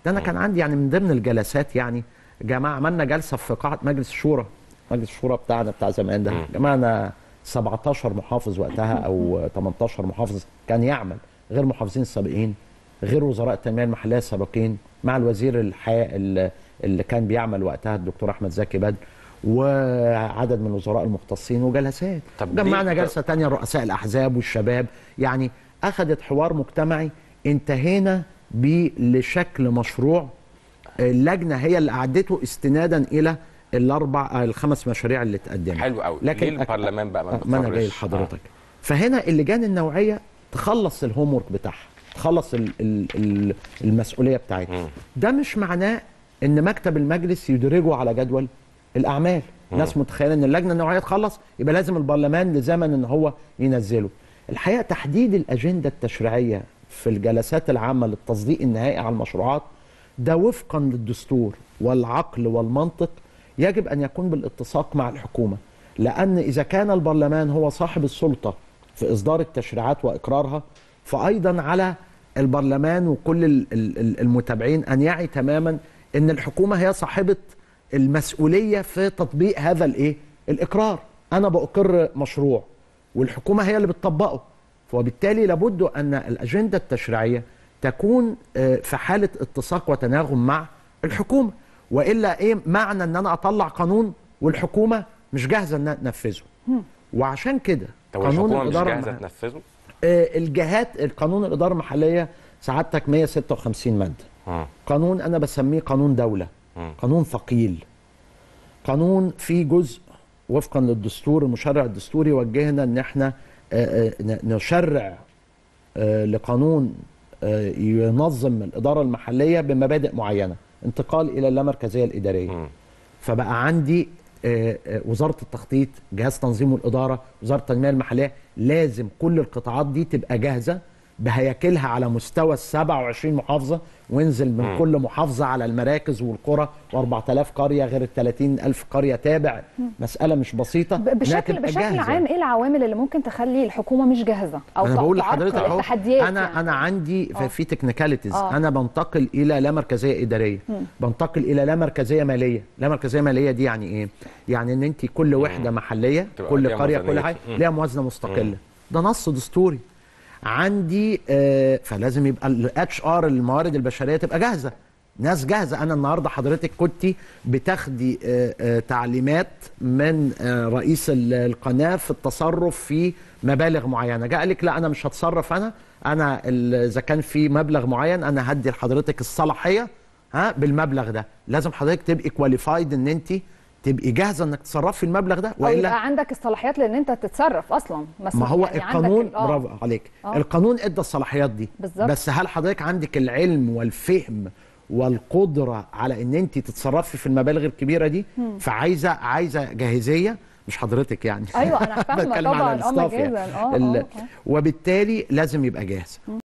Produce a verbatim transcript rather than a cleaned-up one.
ده انا كان عندي يعني من ضمن الجلسات يعني جماعه عملنا جلسه في قاعه مجلس الشورى، مجلس الشورى بتاعنا بتاع زمان ده، جمعنا سبعتاشر محافظ وقتها او تمنتاشر محافظ كان يعمل، غير محافظين السابقين، غير وزراء التنميه المحليه السابقين، مع الوزير الحياة اللي كان بيعمل وقتها الدكتور احمد زكي بدر، وعدد من الوزراء المختصين وجلسات. جمعنا جلسه ثانيه رؤساء الاحزاب والشباب، يعني اخذت حوار مجتمعي، انتهينا بيه لشكل مشروع اللجنه هي اللي اعدته استنادا الى الاربع الخمس مشاريع اللي اتقدمت. حلو قوي. لكن ليه البرلمان بقى ما ما انا جاي لحضرتك. آه. فهنا اللجان النوعيه تخلص الهوم ورك بتاعها، تخلص ال ال المسؤوليه بتاعتها. ده مش معناه ان مكتب المجلس يدرجه على جدول الاعمال. مم. ناس متخيله ان اللجنه النوعيه تخلص يبقى لازم البرلمان لزمن ان هو ينزله. الحقيقه تحديد الاجنده التشريعيه في الجلسات العامه للتصديق النهائي على المشروعات ده وفقا للدستور والعقل والمنطق يجب ان يكون بالاتساق مع الحكومه، لان اذا كان البرلمان هو صاحب السلطه في اصدار التشريعات واقرارها، فايضا على البرلمان وكل المتابعين ان يعي تماما ان الحكومه هي صاحبه المسؤوليه في تطبيق هذا الايه؟ الاقرار. انا باقر مشروع والحكومه هي اللي بتطبقه، وبالتالي لابد ان الاجنده التشريعيه تكون في حاله اتساق وتناغم مع الحكومه، والا ايه معنى ان انا اطلع قانون والحكومه مش جاهزه انها تنفذه؟ وعشان كده قانون الاداره مش جاهزه تنفذه؟ الجهات القانون الاداره المحليه سعادتك مية وستة وخمسين ماده. م. قانون انا بسميه قانون دوله. م. قانون ثقيل. قانون فيه جزء وفقا للدستور، المشرع الدستوري وجهنا ان احنا نشرع لقانون ينظم الاداره المحليه بمبادئ معينه، انتقال الى اللامركزيه الاداريه. م. فبقى عندي وزاره التخطيط، جهاز تنظيم الاداره، وزاره التنميه المحليه، لازم كل القطاعات دي تبقى جاهزه بهياكلها على مستوى ال سبعة وعشرين محافظه، وينزل من م. كل محافظه على المراكز والقرى وأربعة آلاف قريه غير ال ثلاثين ألف قريه تابع. م. مساله مش بسيطه. بشكل بشكل جاهزة. عام ايه العوامل اللي ممكن تخلي الحكومه مش جاهزه او انا بقول لحضرتك اهو التحديات؟ انا يعني. انا عندي أوه. في تكنيكاليتيز، انا بنتقل الى لا مركزيه اداريه، م. بنتقل الى لا مركزيه ماليه. لا مركزيه ماليه دي يعني ايه؟ يعني ان انت كل وحده م. محليه، كل قريه كل حاجه ليها موازنه مستقله. م. ده نص دستوري عندي. آه فلازم يبقى الاتش ار الموارد البشريه تبقى جاهزه، ناس جاهزه. انا النهارده حضرتك كنتي بتاخدي آه آه تعليمات من آه رئيس القناه في التصرف في مبالغ معينه، جاء لك لا انا مش هتصرف، انا انا اذا كان في مبلغ معين انا هدي لحضرتك الصلاحيه ها بالمبلغ ده. لازم حضرتك تبقي كواليفايد ان انت تبقي جاهزه انك تتصرفي في المبلغ ده، والا يبقى عندك الصلاحيات لان انت تتصرف اصلا. ما هو يعني القانون برافو عليك. أوه. القانون ادى الصلاحيات دي بالزبط. بس هل حضرتك عندك العلم والفهم والقدره على ان انت تتصرفي في المبالغ الكبيره دي؟ مم. فعايزه عايزه جاهزيه، مش حضرتك يعني. ايوه انا فاهمه طبعا. اه جاهزه. اه وبالتالي لازم يبقى جاهز.